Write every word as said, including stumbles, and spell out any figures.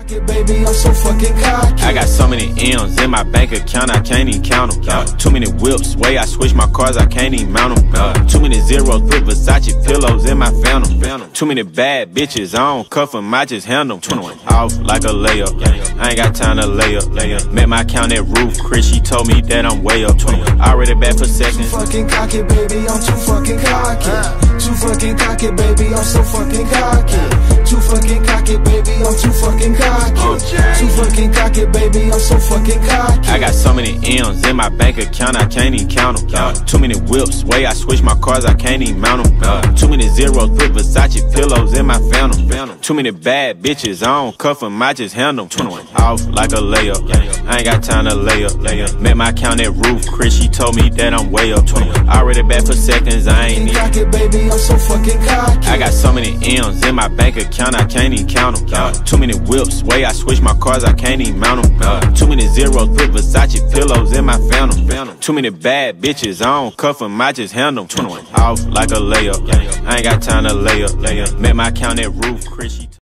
Baby, I'm so fucking cocky. I got so many M's in my bank account, I can't even count them. Uh, too many whips, way I switch my cars, I can't even mount them. Uh, too many zeros, put Versace pillows in my phantom. Too many bad bitches, I don't cuff them, I just handle them. Off like a layup, I ain't got time to lay up. Met my count at Roof, Chris, she told me that I'm way up. Already back for seconds. Too fucking cocky, baby, I'm too fucking cocky. Too fucking cocky, baby, I'm so fucking cocky. Too fucking cocky, baby, I'm too fucking cocky. Too fucking cocky, baby, I'm so fucking cocky. I got so many M's in my bank account, I can't even count them. Uh, too many whips, way I switch my cars, I can't even mount them. Uh, too many zeros, put Versace pillows in my phantom. Too many bad bitches, I don't cuff them, I just handle them. Off like a layup, I ain't got time to lay up. Met my count at Roof, Chris, she told me that I'm way up. Already back for seconds, I ain't even. Cocky, baby, I'm so fucking cocky. I got so many M's in my bank account, I can't even count them. Uh, too many whips, way I switch my cars, I can't even mount them. Uh, too many zeros, put Versace pillows in my phantom. Too many bad bitches, I don't cuff them, I just handle them. Off like a layup, I ain't got time to lay up. Met my count at Roof, Chris, she